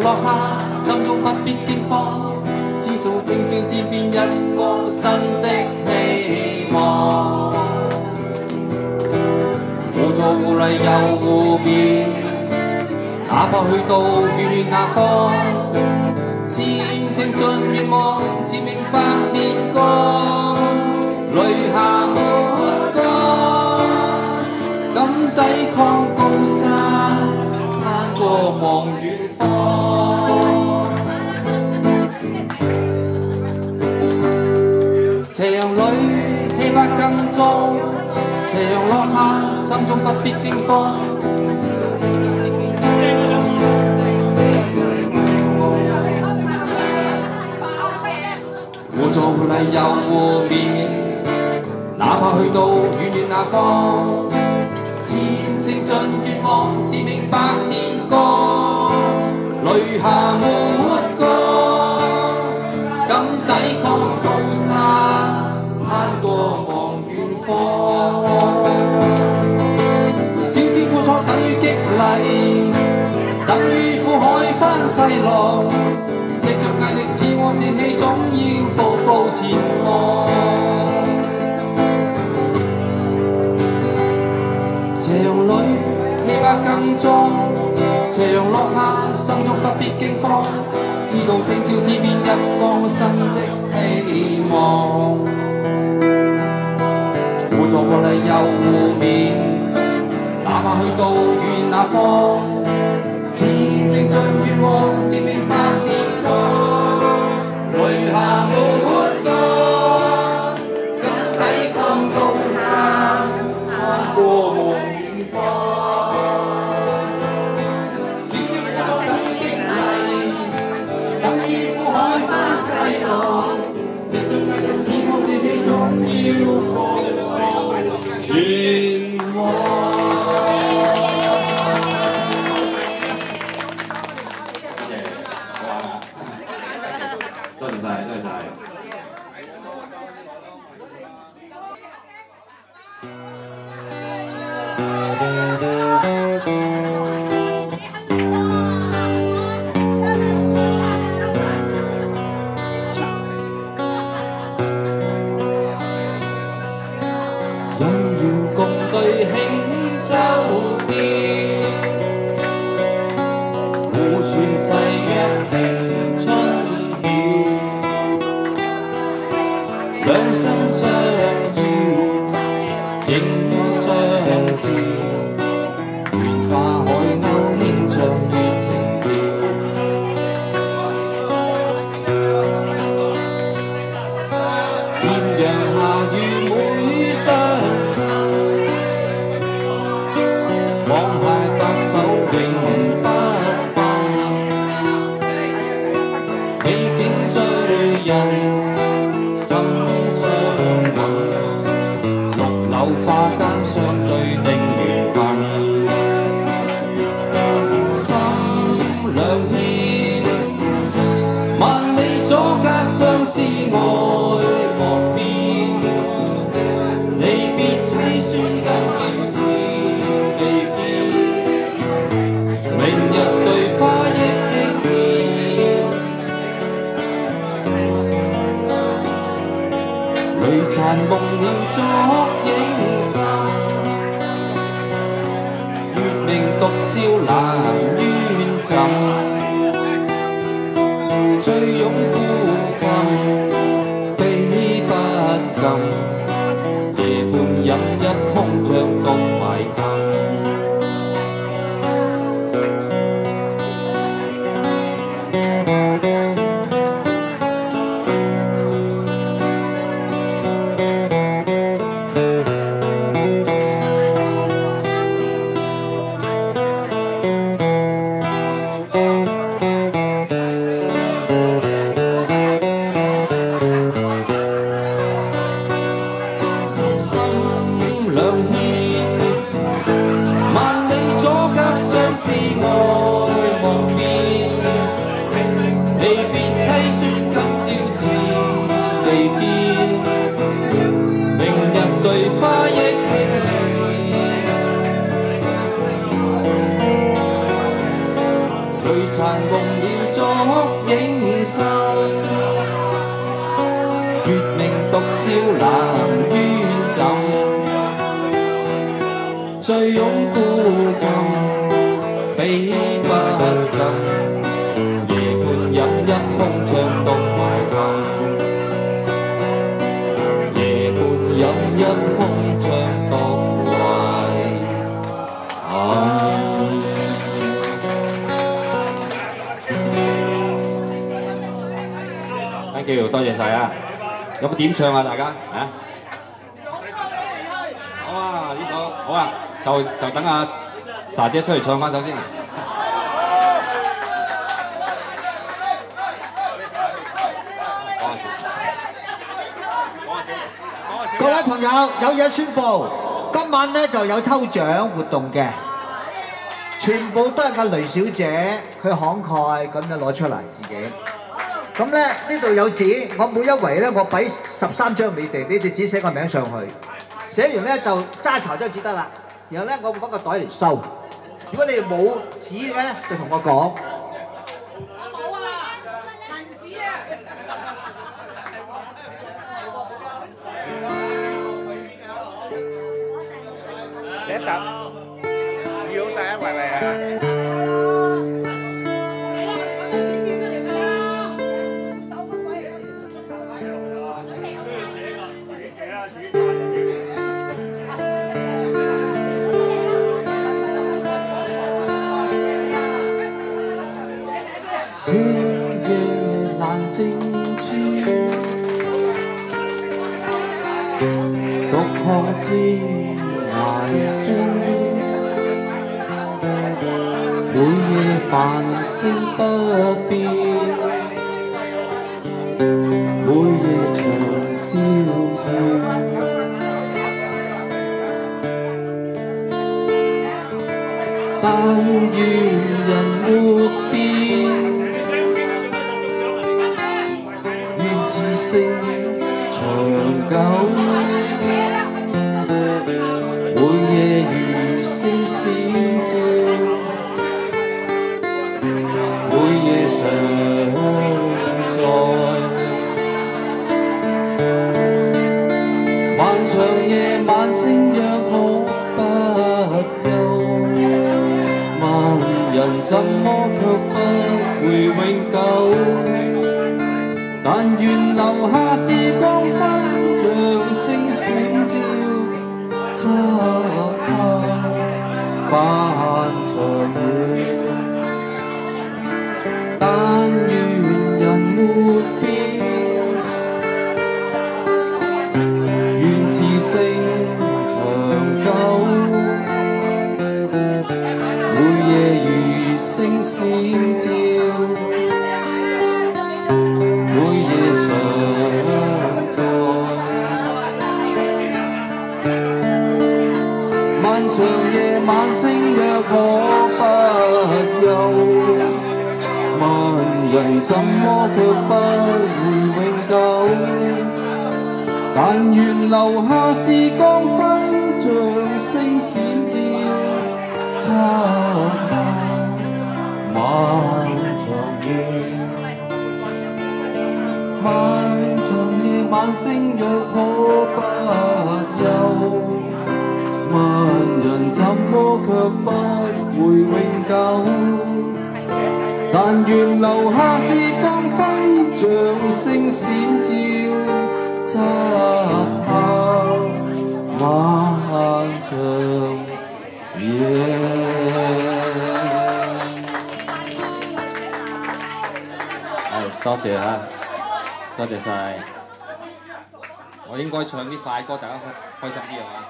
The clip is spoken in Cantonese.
落下，心中不必驚慌，知道聽朝天邊一個新的希望。互助互勵又互勉，哪怕去到遠遠那方，前程盡願望，自明百年光，淚下沒乾，敢抵抗高山，攀過望遠方。斜陽裏氣魄更壯，斜陽落下，心中不必驚慌。互助互勵又互勉，哪怕去到遠遠那方，前程盡願望，自明百年光，淚下沒乾，敢抵抗高山，攀過望遠方。小資付出等於激勵，等於苦海翻細浪。藉着毅力自我志氣，總要步步前望。斜陽裏氣魄更壯，斜陽落下，心中不必驚慌，知道聽朝天邊一個新的希望。互助互勵又互勉，哪怕去到遠那方，前程盡願望，自明百年光，淚下沒乾，敢抵抗高山，攀過望遠方。小資付出等於激勵，等於苦海翻細浪，藉着毅力自我志氣，總要步步前往。多謝晒，多謝晒。人要共對輕舟邊，互傳誓約定春曉，兩心相邀，應相照，願化海鷗輕唱月情調。豔陽下雨每相襯，往下白首永不分，美景醉人。柳花間相對定緣分，心兩牽，萬里阻隔相思愛莫變，離別凄酸更漸似未見，明日對花憶輕現，淚殘夢了昨影。月明獨照南淵枕，醉擁孤琴，悲不禁，夜半飲一空像獨迷行。兩牽，萬里阻隔相思愛莫變。 璀璨夢了燭影生，月明獨照南淵浸，醉擁孤琴，比不禁。夜半飲一空唱獨懷恨，夜半飲一空唱獨懷恨。Thank you， 多謝晒啊！有冇點唱啊？大家啊？好啊，呢首好啊，就等阿莎姐出嚟唱翻首先啊！ 各位朋友，有嘢宣佈，今晚咧就有抽獎活動嘅，全部都係阿雷小姐佢慷慨咁樣攞出嚟自己。咁咧呢度有紙，我每一圍咧我俾13張你哋紙寫個名上去，寫完咧就揸巢張紙得啦。然後咧我會揾個袋嚟收。如果你哋冇紙嘅咧，就同我講。 我冇啊，銀紙啊！ 你一揼，要晒啊，維維啊！ 這夜闌靜處，獨看天涯星，每夜繁星不變，每夜長宵夜。但願人沒變。長久，每夜如星閃照，每夜常在。漫長夜晚星若可不休，萬人怎麼卻不會永久？但願留下時光分，像星閃照，漆黑漫長夜。但願人沒變，願此星長久，每夜如星閃照。漫長夜晚星若可不休，萬人怎麼卻不會永久？但願留下時光分，像星閃照，漆黑漫長夜。漫長夜晚星若可不休，萬人怎麼卻不會永久？但願留下時光輝，像星閃照，漆黑漫長夜。多謝啊，多謝晒。我應該唱啲快歌，大家開心啲係嘛？